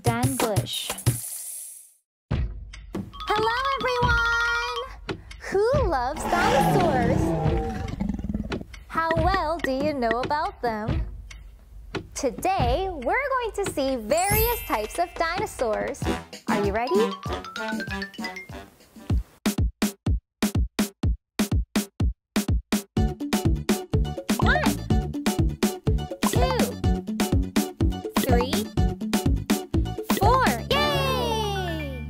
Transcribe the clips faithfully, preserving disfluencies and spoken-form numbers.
Danglish. Hello everyone! Who loves dinosaurs? How well do you know about them? Today, we're going to see various types of dinosaurs. Are you ready? One, two, three, four. Yay!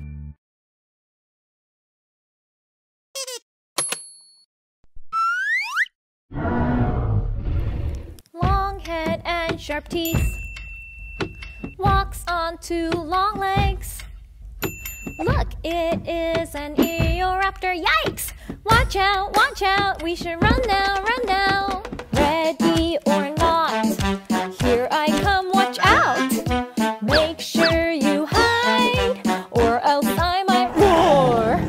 Long head and sharp teeth. Walks on two long legs. Look, it is an Eoraptor. Yikes! Watch out, watch out. We should run now, run now. Ready or not, here I come, watch out. Make sure you hide, or else I might roar.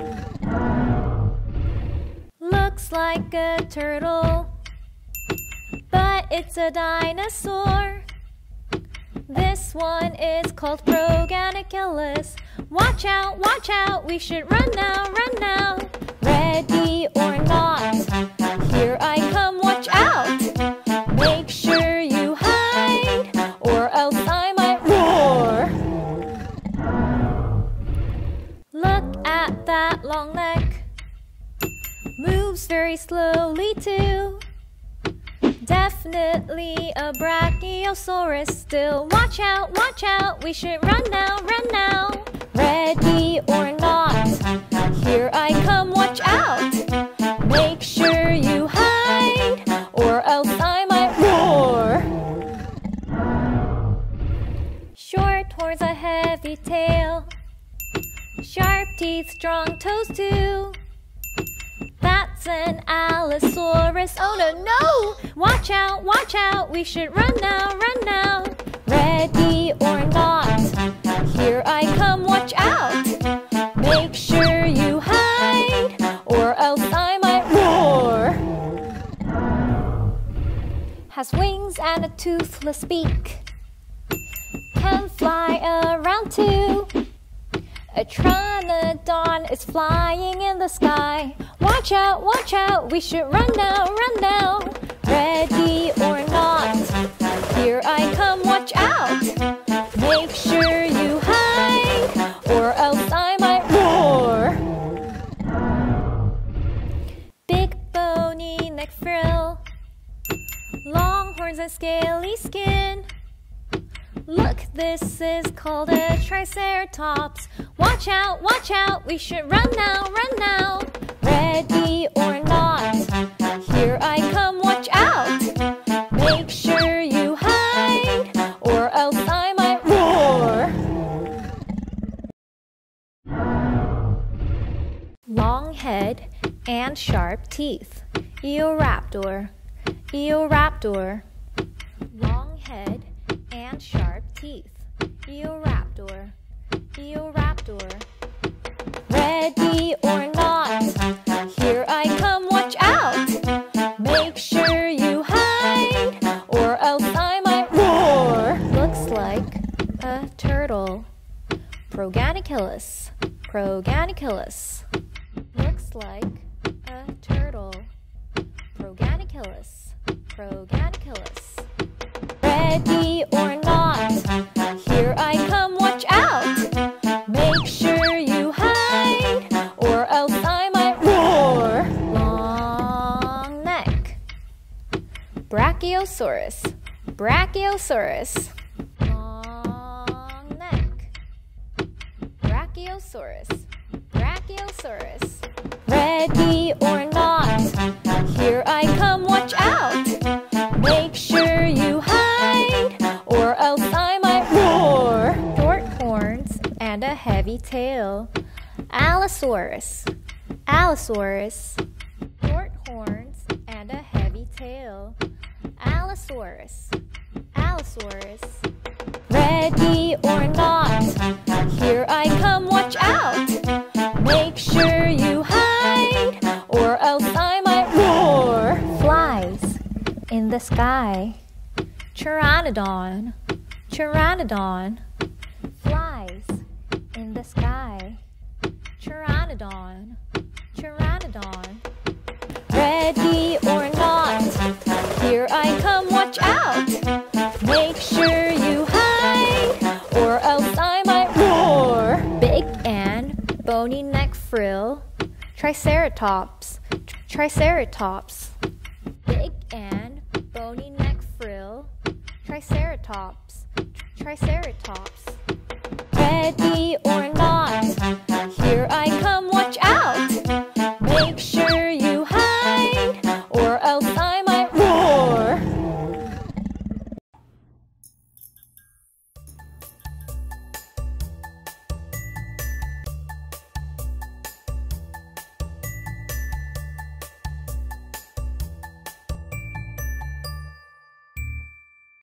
Looks like a turtle, but it's a dinosaur. This one is called Proganiculus. Watch out, watch out, we should run now, run now. Ready or not, here I come, watch out. Make sure you hide, or else I might roar. Look at that long neck. Moves very slowly too. Definitely a Brachiosaurus still. Watch out, watch out, we should run now, run now. Ready or not, here I come, watch out. Make sure you hide, or else I might roar. Short horns, a heavy tail. Sharp teeth, strong toes too. That's an Allosaurus. Oh no, no! Watch out, watch out, we should run now, run now. Ready or not, here I come, watch out. Make sure you hide, or else I might roar. Has wings and a toothless beak. Can fly around too. A Pteranodon is flying in the sky. Watch out, watch out, we should run now, run now. Ready or not, here I come, watch out. Make sure you hide, or else I might roar. Big bony neck frill. Long horns and scaly skin. Look, this is called a Triceratops. Watch out, watch out, we should run now, run now. Ready or not, here I come, watch out. Make sure you hide, or else I might roar. Long head and sharp teeth. Eoraptor, Eoraptor. Long head and sharp teeth. Eoraptor, Eoraptor. Ready or not, here I come, watch out. Make sure you hide, or else I might roar. Looks like a turtle. Proganiculus, Proganiculus. Looks like a turtle. Proganiculus, Proganiculus. Ready or not, here I come, watch out. Make sure you hide, or else I might roar. Long neck. Brachiosaurus, Brachiosaurus. Long neck. Brachiosaurus, Brachiosaurus. Ready or not, here I come, watch out. Make sure you hide, or else I might roar. Short horns and a heavy tail. Allosaurus, Allosaurus. Short horns and a heavy tail. Allosaurus, Allosaurus. Ready or not, here I come, watch out. Make sure you hide, or else I might roar. Flies in the sky. Pteranodon, Pteranodon. flies in the sky. Pteranodon, pteranodon. Ready or not, here I come, watch out. Make sure you hide, or else I might roar. Big and bony neck frill, Triceratops, Triceratops. Big and bony neck frill, Triceratops, Triceratops. Ready or not, here I come.